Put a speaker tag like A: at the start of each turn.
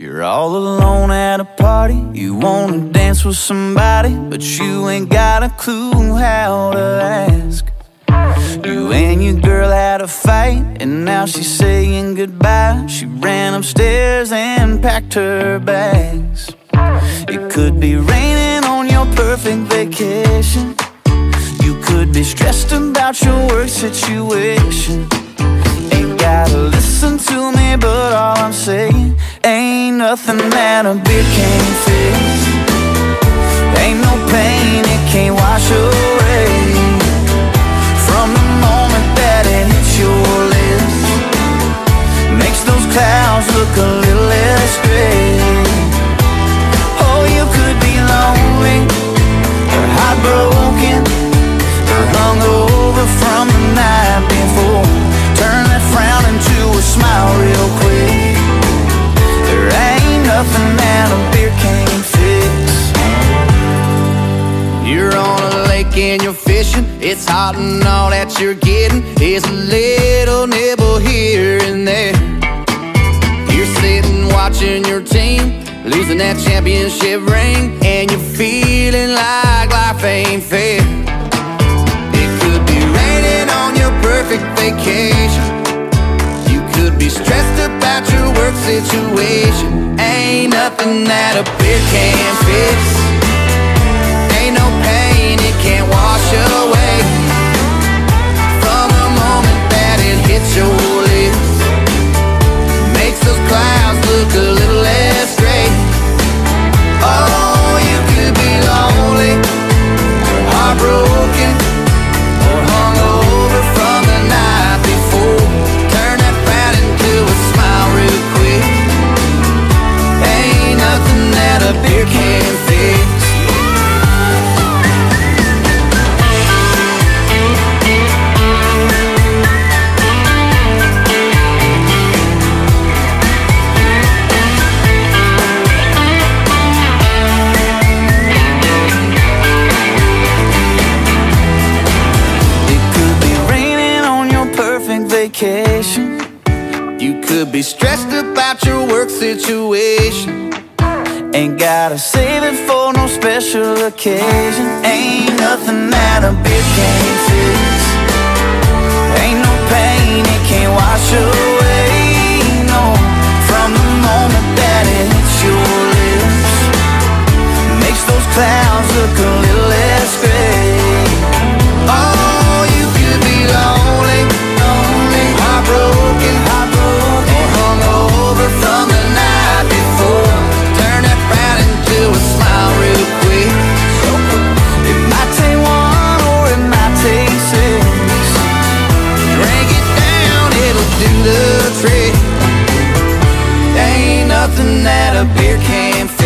A: You're all alone at a party, you wanna dance with somebody, but you ain't got a clue how to ask. You and your girl had a fight, and now she's saying goodbye. She ran upstairs and packed her bags. It could be raining on your perfect vacation. You could be stressed about your work situation. Ain't gotta listen to me, but all I'm saying, ain't nothing that a beer can't fix. Ain't no pain it can't wash away. From the moment that it hits your lips, makes those clouds look a little less gray. Oh, you could be lonely, or heartbroken, or hungover from the night before. Turn that frown into a smile real quick. There ain't nothing that a beer can't fix. You're on a lake and you're fishing. It's hot and all that you're getting is a little nibble here and there. You're sitting watching your team losing that championship ring, and you're feeling like life ain't fair. It could be raining on your perfect vacation. You could be stressed about your work situation. Ain't nothing that a beer can't fix. Ain't no pain it can't wash away. From the moment that it hits your lips, makes those clouds look a little less gray. Oh, you could be lonely, or heartbroken, or hungover from the night before. Turn that frown into a smile real quick. Ain't nothing that a beer can't fix. Vacation. You could be stressed about your work situation. Ain't gotta save it for no special occasion. Ain't nothing that a beer can't fix. Ain't no pain it can't wash away. No, from the moment that it hits your lips, makes those clouds look a little less gray. Oh, you could be lonely, heartbroken, or hungover from the night before. Turn that frown into a smile real quick. It might take one or it might take six. Drink it down, it'll do the trick. Ain't nothing that a beer can't fix.